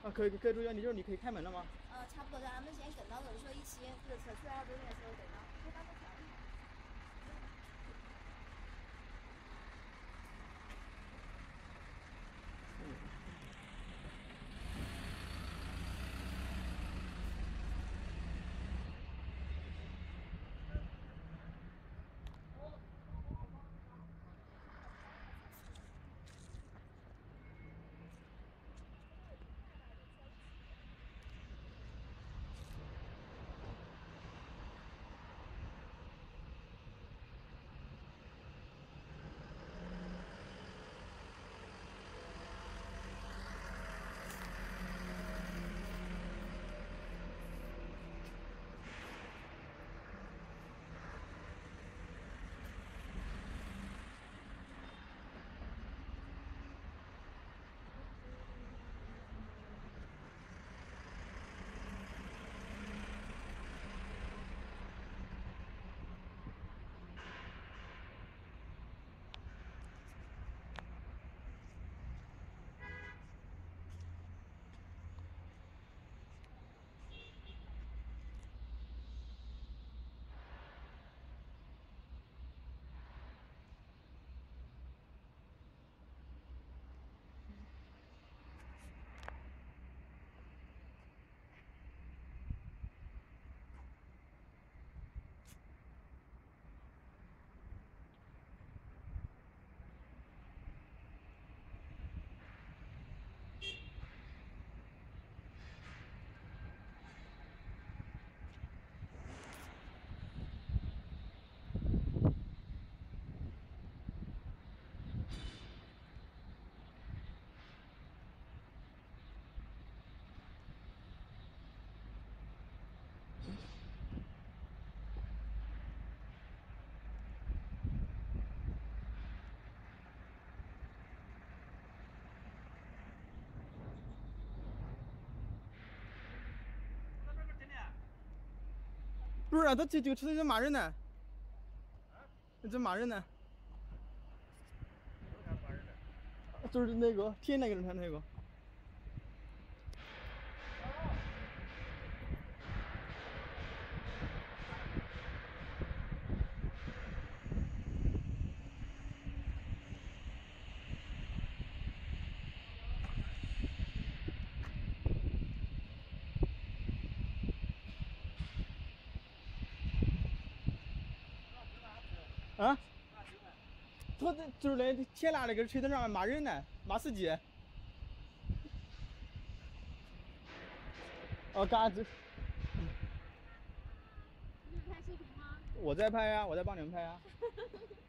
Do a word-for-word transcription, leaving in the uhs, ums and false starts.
啊，可以可以注意，你就是你可以开门了吗？ 呃，差不多，咱们先跟到人说一起，这个车出来好多年的时候跟到，可以把它调一下。 不是啊，他这这个车在骂人呢。在骂人呢。就是那个贴那个人他那个。啊？他这就是那铁栏那个车在那骂人呢，骂司机。哦，嘎子。 你是拍视频吗？ 我在拍呀，我在帮你们拍呀。